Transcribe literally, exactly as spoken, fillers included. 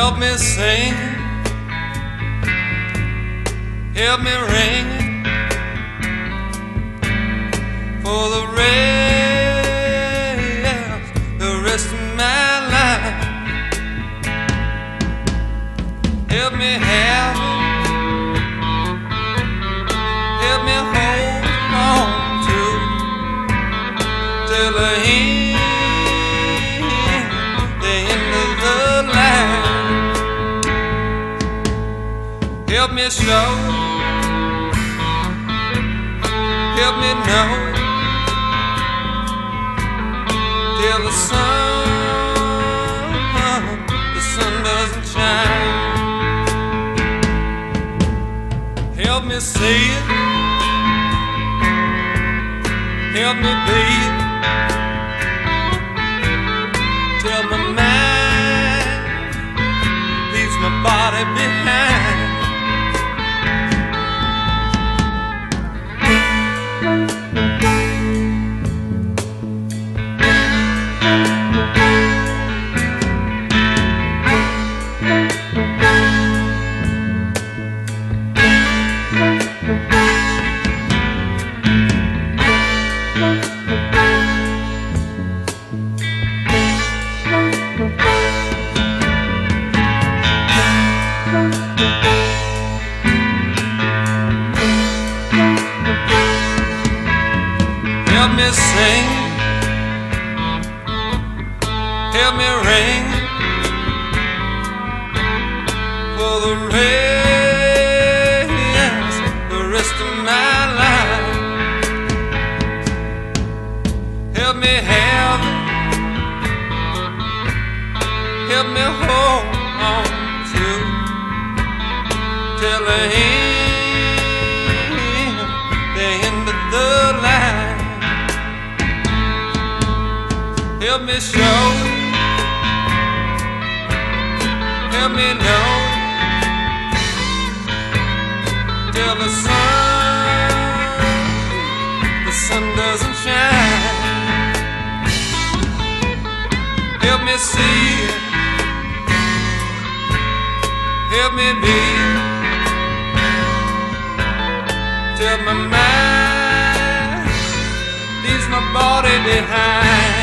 Help me sing, help me ring for the rest, the rest of my life. Help me have it, help me hold on to till the end, the end of the line. Help me show, help me know till the sun, the sun doesn't shine. Help me see it, help me be it till my mind leaves my body behind. Help me sing, help me ring for the rest, the rest of my life. Help me have it, help me hold on to till the end, the end of the line. Help me show, help me know till the sun, the sun doesn't shine. Help me see it, help me be it till my mind leaves my body behind.